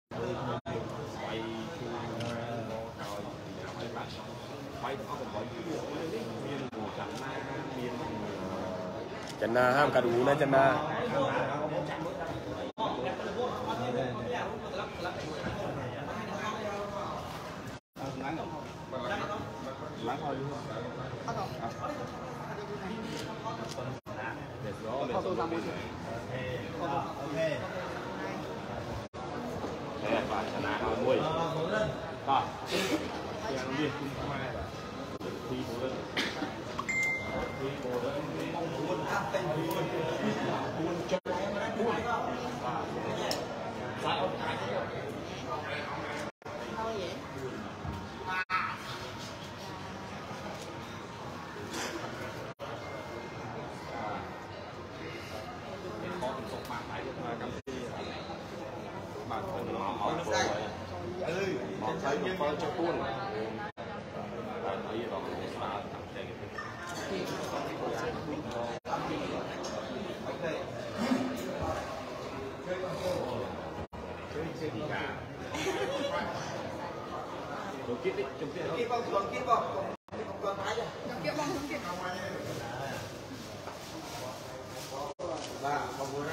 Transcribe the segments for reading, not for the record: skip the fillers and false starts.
จันนาห้ามกระดูนะจันนาชนะเอาด้วยก็ยังเรียกคุณมาทีโบเลยทีโบเลยคุณเป็นคุณจบคุณสายเอาขายเอาอย่างbạn còn nó máu đây máu thấy nó có cho cuốn bạn thấy đó là thằng đây đi cả đồ kiếp đi trong kiếp không còn kiếp không còn thái rồi trong kiếp không trong kiếp và không muốn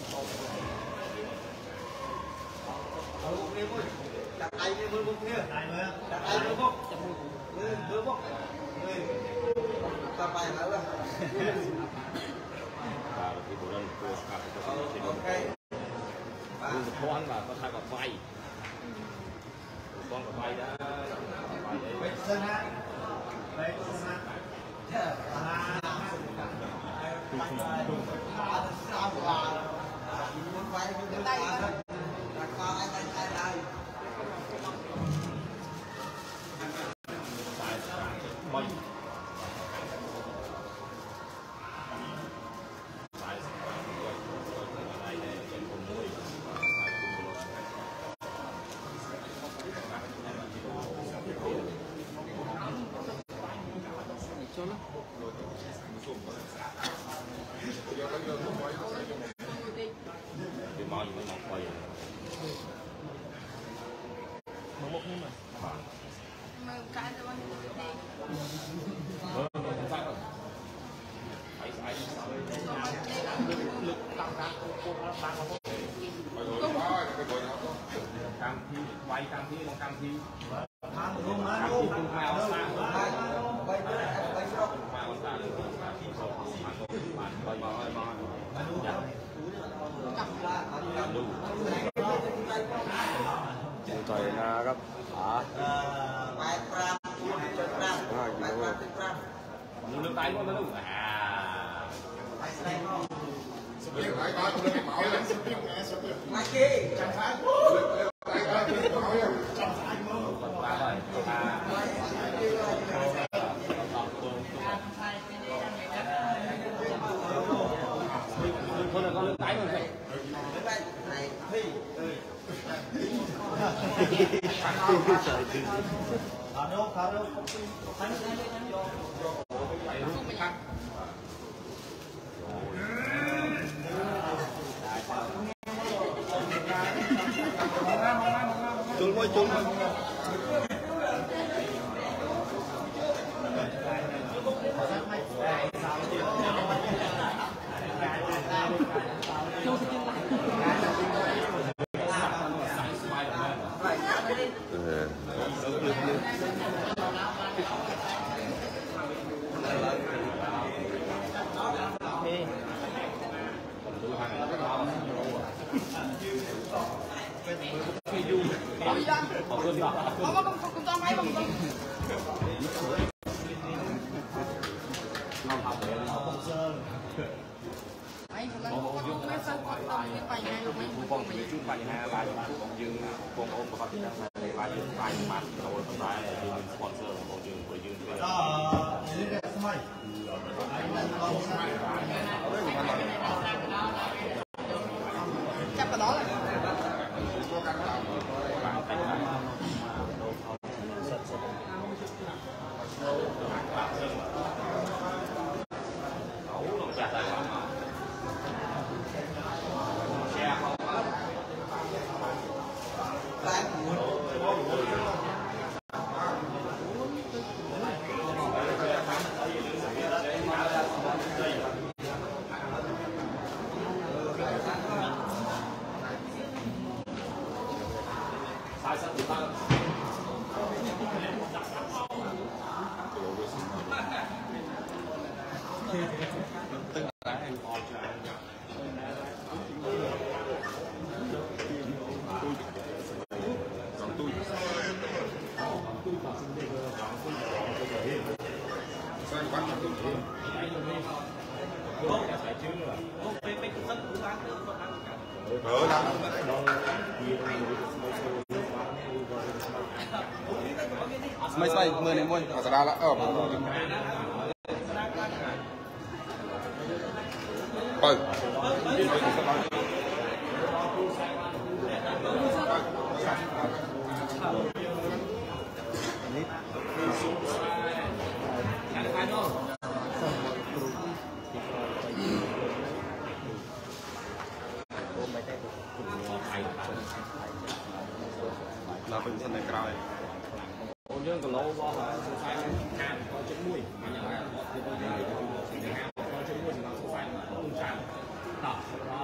đặt tay lên mưa bốc kia, đặt tay mưa bốc, mưa bốc, ta bay hả là, và cái bộ đơn của các cái con và có thay vào bay, con vào bay đó, bay sơn ha, bay sơn ha, cam thi quay cam thi bằng cam thi cam thi cùng mèo sangต่อยนะครับnước tay luôn luôn sập biết lại coi tôi đi bảo lên sập biết nghe sập biết mai kia chẳng phải lại coi tôi bảo nha chẳng phải mơ ba rồi thôi là con nước tay rồi này này thi thả đâu thánh chun môi chun không cho máy bằng con bị chút bài hai bài con dương con ôm của bác sĩ bài dương bài mặt đầu là bài dương sponsor của dương của dương chắc vào đó ไม่ใช่มือในมวยอาจจะได้ละไปเราเป็นคนในกลางเรื่องกับเราว่าสุดท้ายห้ามก็จะมุ่ยมันอย่างไรคือตอนนี้ห้ามก็จะมุ่ยเราสุดท้ายต้องการต่อเรา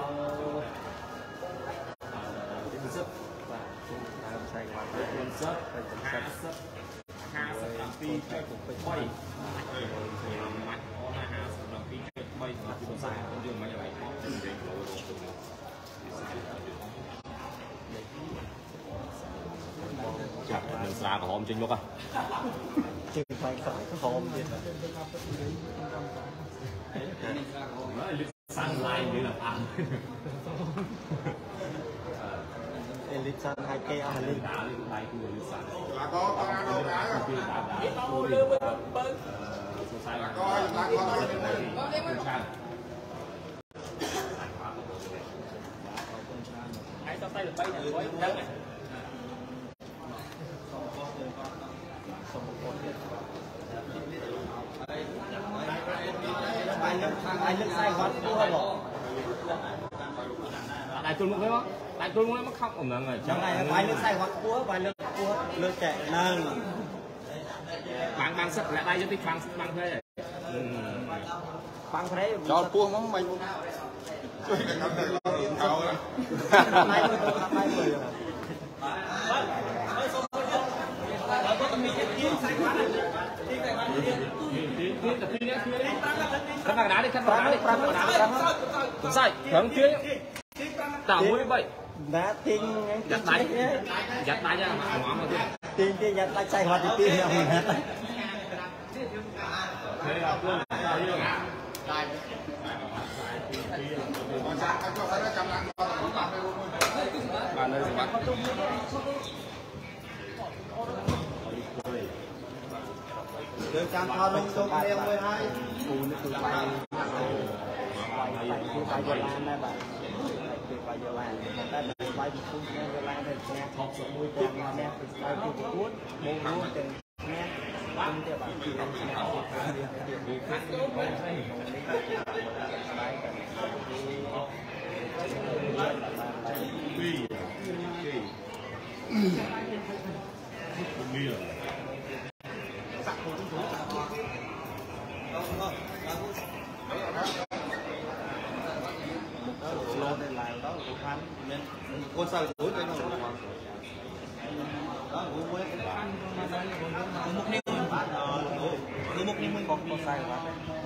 เป็นซับใช่ครับเป็นซับเป็นซับ5 3 ปีใช่ผมไปค่อยมัด5 3 ปีค่อยที่ผมใส่เรื่องมันอย่างไรจับหนึ่งสลาของหอมจริงลูกอ่ะจึงไปสายหอมจริงสั่งลายนี่แหละพังเอลิซันไฮเกอร์ลิดาลายคือเอลิซันแล้วก็ตอนนั้นเราได้คือดาโอ้เรือมันเปิ้ลสุดท้ายแล้วก็ไอ้ต้องใส่หรือไปเนี่ยร้อยดังไงai lên sai hót cua rồi đại tuần muốn không đại tuần muốn khóc ở mọi người chẳng này ai lên sai hót cua vài lên cua lên chạy nâng băng sắt lại đây cho tôi băng thế băng thế cho cua món mày chơi cái ngắm được lo khăn vàng đá đi khăn vàng đá đi sai hướng kia tạo mũi vậy đá tiên giặt tay nha ngõ mà tiên tiên giặt tay sai hoạt thì tiên là mình hết bạn ơi bạn được cam thon lông xuống đeo 12 cù nó từ bay từ bay giờ lan đây bạn từ bay giờ lan ta từ bay từ phun giờ lan đây xe thọc xuống mũi con mà nè từ bay từ cuốn mông luôn từ nè không theo bạn từ làm xe đi khác lô này là đó của khăn nên con sao cuối cái nó đó của mới một niêm cứ một niêm mình còn sai quá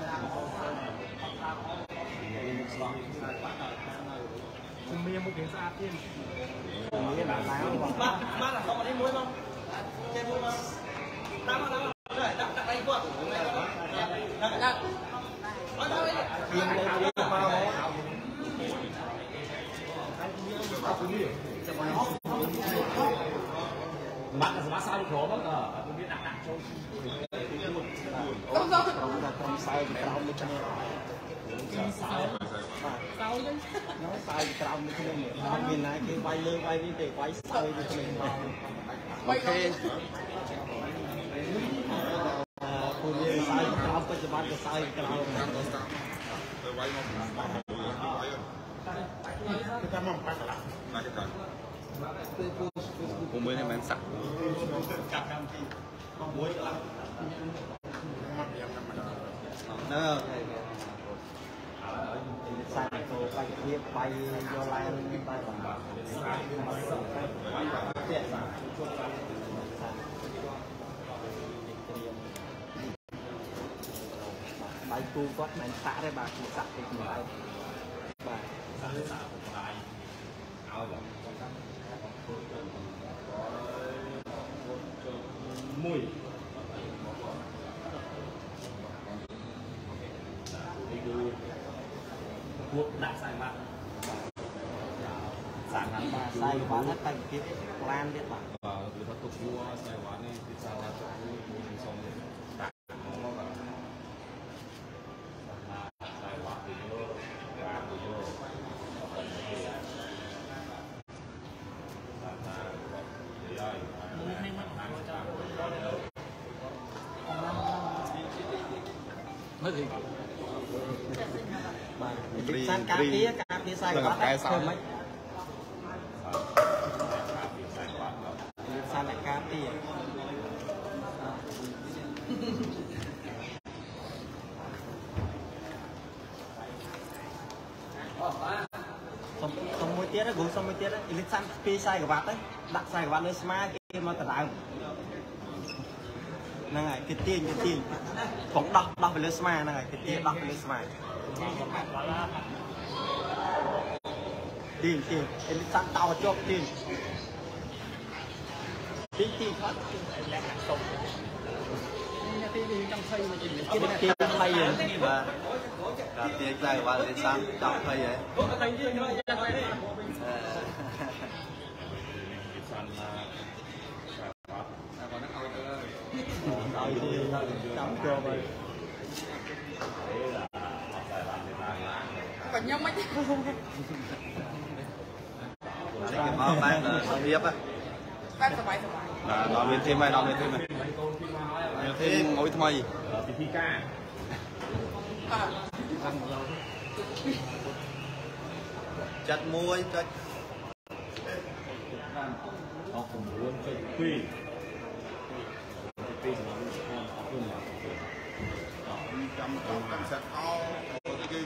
cùng miếng một cái xa tiên miếng là láng ba là không có đi muối không chơi muối không đâm rồi đặt đây qua đặt tiền đây bạn là sao đi khổ không ngờ tôi biết đặt cho không sai thì sao mới cho nên sao chứ nó sai thì sao mới cho nên mình này cái quay lưng quay đi để quay sai thì cho mình ok tôi biết sai thì sao có cho bạn cái sai thì sao quay kita mau pakai lah. Nah kita. Umumnya main sak. Nah, sang tu bay tiếp bay vô lan bay bằng. bài tu có mình xả đấy bà cũng xả thì cũng lại bà xả cũng lại áo rồi mùi thuốc đã sai mặt sản hắn bà sai quá hết tay tiếp lan biết bà từ bắt tục vua sai quá đi thì sao ra chỗ mình xong rồi nó là sai quá thì nó cả thì nó mới gì sang cá phía sai quá thêm mấy sang lại cá phía xong môi tiết đó gồm xong môi tiết đó lịch sang phía sai của bạn đấy đặt sai của bạn lên smart kia mà tận đại năng này cái tiền cũng đọc về lên smart năng này cái tiền đọc về lên smart tiền cái lịch sang tàu chốt tiền thoát tiền trong xây mà tiền trong xây rồi và tiền sai của bạn lên sang trong xây vậy còn nhau mấy cái món bán là không biết á bán sờ bài nó lên thêm này thêm mỗi thay thì ca chặt môi chặt họ cũng luôn phải quy trong cảnh sát ao cái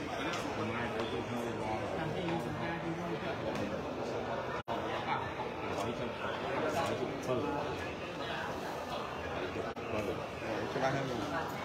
cho ba hơn